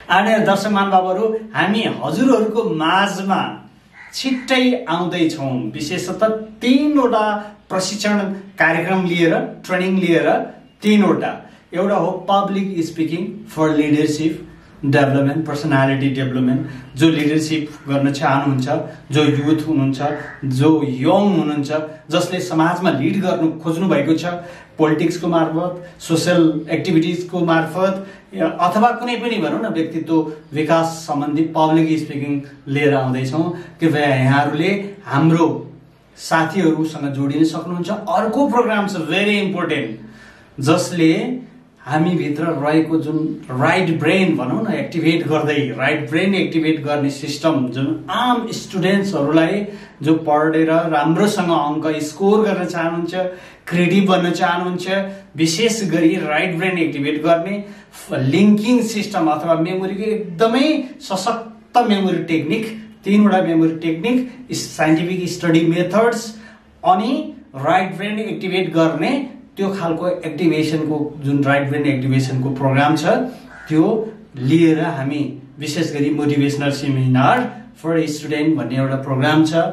आदरणीय दर्शक महानुभावहरू, हामी हजुरहरूको माझमा छिट्टै आउँदैछौँ। विशेषतः 3वटा प्रशिक्षण कार्यक्रम लिएर, ट्रेनिङ लिएर 3वटा। एउटा हो public speaking for leadership development, personality development. जो लिडरसिप गर्न चाहनुहुन्छ, जो युथ हुनुहुन्छ, जो यङ हुनुहुन्छ, जसले समाजमा लिड गर्नु खोज्नु भएको छ, पोलिटिक्सको मार्फत, सोसल एक्टिभिटिजको मार्फत, अथवा कुनै पनि भनौँ न व्यक्तित्व विकास सम्बन्धी पब्लिक स्पिकिङ लिएर आउँदैछौँ। कृपया यहाँहरूले हाम्रो साथीहरूसँग जोडिन सक्नुहुन्छ। अर्को प्रोग्राम छ भेरी इम्पोर्टेन्ट, जसले हामीभित्र रहेको जुन राइट ब्रेन भनौँ न एक्टिभेट गर्दै, राइट ब्रेन एक्टिभेट गर्ने सिस्टम, जुन आम स्टुडेन्ट्सहरूलाई जो पढेर राम्रोसँग अङ्क स्कोर गर्न चाहनुहुन्छ, क्रिएटिभ बन्न चाहनुहुन्छ, विशेष गरी राइट ब्रेन एक्टिभेट गर्ने लिङ्किङ सिस्टम अथवा मेमोरीको एकदमै सशक्त मेमोरी टेक्निक, 3वटा memory technique, scientific study methods अनि राइट ब्रेन एक्टिभेट गर्ने त्यो खालको एक्टिभेसनको जुन राइट ब्रेन एक्टिभेसनको प्रोग्राम छ, त्यो लिएर हामी विशेष गरी मोटिभेसनल सेमिनार फर स्टुडेन्ट भन्ने एउटा प्रोग्राम छ।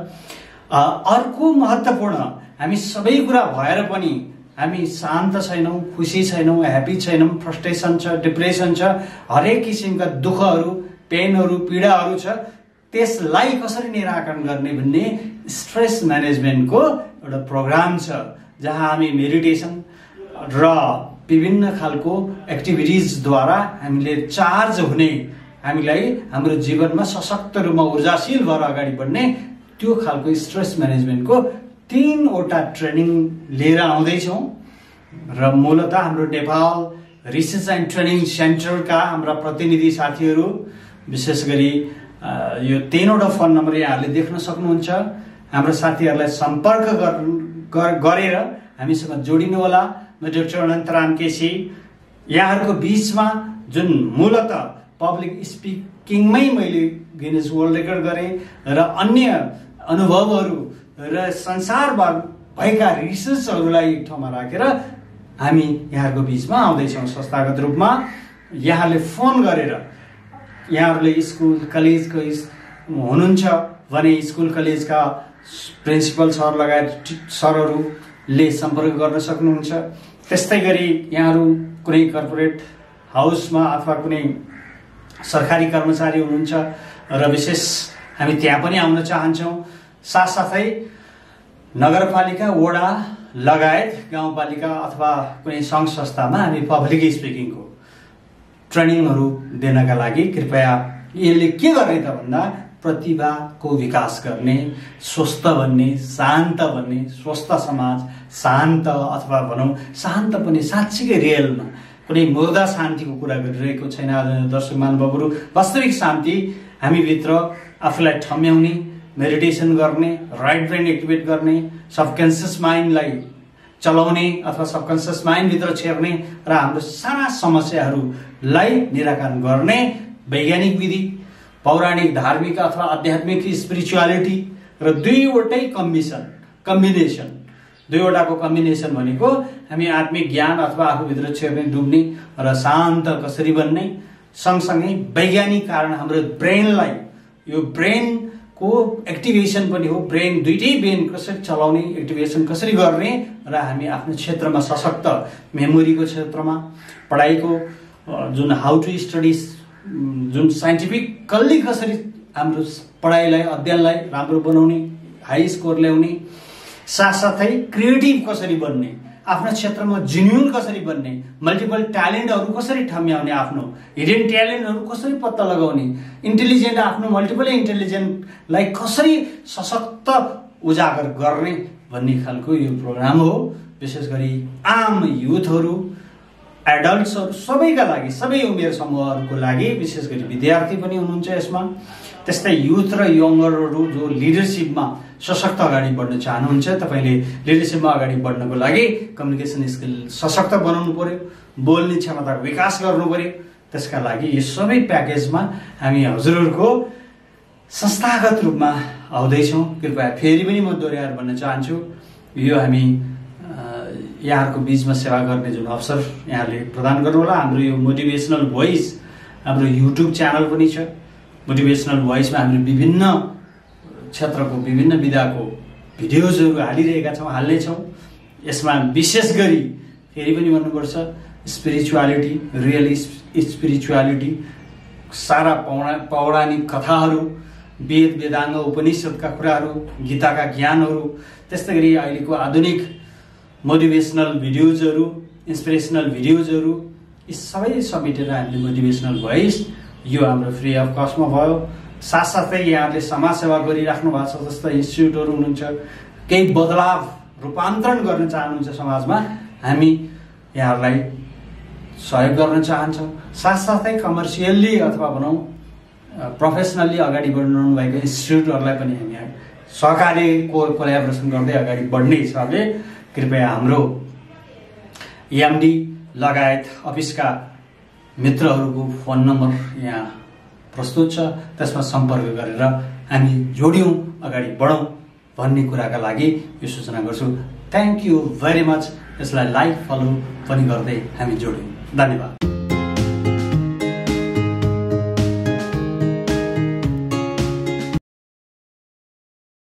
अर्को महत्त्वपूर्ण, हामी सबै कुरा भएर पनि हामी शान्त छैनौँ, खुसी छैनौँ, ह्याप्पी छैनौँ, फ्रस्ट्रेसन छ, डिप्रेसन छ, हरेक किसिमका दुःखहरू, पेनहरू, पीडाहरू छ। त्यसलाई कसरी निराकरण गर्ने भन्ने स्ट्रेस म्यानेजमेन्टको एउटा प्रोग्राम छ, जहाँ हामी मेडिटेसन र विभिन्न खालको एक्टिभिटिजद्वारा हामीले चार्ज हुने, हामीलाई हाम्रो जीवनमा सशक्त रूपमा ऊर्जाशील भएर अगाडि बढ्ने त्यो खालको स्ट्रेस म्यानेजमेन्टको 3वटा ट्रेनिङ लिएर आउँदैछौँ। र मूलतः हाम्रो नेपाल रिसर्च एन्ड ट्रेनिङ सेन्टरका हाम्रा प्रतिनिधि साथीहरू, विशेष गरी यो 3वटा फोन नम्बर यहाँहरूले देख्न सक्नुहुन्छ। हाम्रो साथीहरूलाई सम्पर्क गरेर हामीसँग जोडिनु होला। म डाक्टर अनन्तराम केसी यहाँहरूको बिचमा जुन मूलतः पब्लिक स्पिकिङमै मैले गिनिज वर्ल्ड रेकर्ड गरेँ र अन्य अनुभवहरू र संसारभर भएका रिसर्चहरूलाई एक ठाउँमा राखेर हामी यहाँहरूको बिचमा आउँदैछौँ संस्थागत रूपमा। यहाँले फोन गरेर, यहाँहरूले स्कुल कलेजको हुनुहुन्छ भने स्कुल कलेजका प्रिन्सिपल सर लगायत सरहरूले सम्पर्क गर्न सक्नुहुन्छ। त्यस्तै गरी यहाँहरू कुनै कर्पोरेट हाउसमा अथवा कुनै सरकारी कर्मचारी हुनुहुन्छ र विशेष हामी त्यहाँ पनि आउन चाहन्छौँ। साथसाथै नगरपालिका, वडा लगायत गाउँपालिका अथवा कुनै सङ्घ संस्थामा हामी पब्लिक स्पिकिङको ट्रेनिङहरू दिनका लागि कृपया यसले के गर्ने त भन्दा प्रतिभाको विकास गर्ने, स्वस्थ बन्ने, शान्त बन्ने, स्वस्थ समाज, शान्त अथवा भनौँ शान्त पनि साँच्चीकै रियलमा कुनै मुर्दा शान्तिको कुरा गरिरहेको छैन। दर्शक महानुभावहरू, वास्तविक शान्ति हामीभित्र आफूलाई ठम्याउने, मेडिटेसन गर्ने, राइट ब्रेन एक्टिभेट गर्ने, सबकन्सियस माइन्डलाई चलाउने अथवा सबकन्सियस माइन्डभित्र छेर्ने र हाम्रो सारा समस्याहरूलाई निराकरण गर्ने वैज्ञानिक विधि, पौराणिक, धार्मिक अथवा आध्यात्मिक स्पिरिचुअलिटी र 2वटै कम्बिनेसन 2वटाको कम्बिनेसन भनेको हामी आत्मिक ज्ञान अथवा आफूभित्र छेर्ने, डुब्ने र शान्त कसरी बन्ने, सँगसँगै वैज्ञानिक कारण हाम्रो ब्रेनलाई, यो ब्रेनको एक्टिभेसन पनि हो, ब्रेन दुइटै ब्रेन कसरी चलाउने, एक्टिभेसन कसरी गर्ने र हामी आफ्नो क्षेत्रमा सशक्त, मेमोरीको क्षेत्रमा, पढाइको जुन हाउ टु स्टडी, जुन साइन्टिफिकल्ली कसरी हाम्रो पढाइलाई, अध्ययनलाई राम्रो बनाउने, हाई स्कोर ल्याउने, साथसाथै क्रिएटिभ कसरी बन्ने, आफ्नो क्षेत्रमा जेन्युन कसरी बन्ने, मल्टिपल ट्यालेन्टहरू कसरी ठम्याउने, आफ्नो हिडन ट्यालेन्टहरू कसरी पत्ता लगाउने, इन्टेलिजेन्ट, आफ्नो मल्टिपल इन्टेलिजेन्टलाई कसरी सशक्त उजागर गर्ने भन्ने खालको यो प्रोग्राम हो। विशेष गरी आम युथहरू, एडल्ट्सहरू सबैका लागि, सबै उमेर समूहहरूको लागि, विशेष गरी विद्यार्थी पनि हुनुहुन्छ यसमा। त्यस्तै युथ र यङ्गरहरू जो लिडरसिपमा सशक्त अगाडि बढ्न चाहनुहुन्छ, तपाईँले लिडरसिपमा अगाडि बढ्नको लागि कम्युनिकेसन स्किल सशक्त बनाउनु पर्यो, बोल्ने क्षमताको विकास गर्नु पर्यो। त्यसका लागि यो सबै प्याकेजमा हामी हजुरहरूको संस्थागत रूपमा आउँदैछौँ। कृपया फेरि पनि म दोहोऱ्याएर भन्न चाहन्छु, यो हामी यहाँहरूको बिचमा सेवा गर्ने जुन अवसर यहाँले प्रदान गर्नुहोला। हाम्रो यो मोटिभेसनल भोइस हाम्रो युट्युब च्यानल पनि छ। मोटिभेसनल भोइसमा हामीले विभिन्न क्षेत्रको विभिन्न विधाको भिडियोजहरू हालिरहेका छौँ, हाल्नेछौँ। यसमा विशेष गरी फेरि पनि भन्नुपर्छ स्पिरिचुअलिटी, रियल स्पिरिचुअलिटी, सारा पौराणिक कथाहरू, वेद वेदाङ्ग उपनिषदका कुराहरू, गीताका ज्ञानहरू, त्यस्तै गरी अहिलेको आधुनिक मोटिभेसनल भिडियोजहरू, इन्सपिरेसनल भिडियोजहरू, यी सबै समेटेर हामीले मोटिभेसनल भोइस यो हाम्रो फ्री अफ कस्टमा भयो। साथसाथै यहाँले समाजसेवा गरिराख्नु भएको छ जस्तो इन्स्टिट्युटहरू हुनुहुन्छ, केही बदलाव रूपान्तरण गर्न चाहनुहुन्छ समाजमा, हामी यहाँहरूलाई सहयोग गर्न चाहन्छौँ। साथसाथै कमर्सियल्ली अथवा भनौँ प्रोफेसनल्ली अगाडि बढ्नु भएको इन्स्टिट्युटहरूलाई पनि हामी सहकारी कोल्याबोरेसन गर्दै अगाडि बढ्ने हिसाबले कृपया हाम्रो एमडी लगायत अफिसका मित्रहरूको फोन नम्बर यहाँ प्रस्तुत छ, त्यसमा सम्पर्क गरेर हामी जोड्यौँ, अगाडि बढौँ भन्ने कुराका लागि यो सूचना गर्छु। Thank you very much. यसलाई लाइक फलो पनि गर्दै हामी जोड्यौँ। धन्यवाद।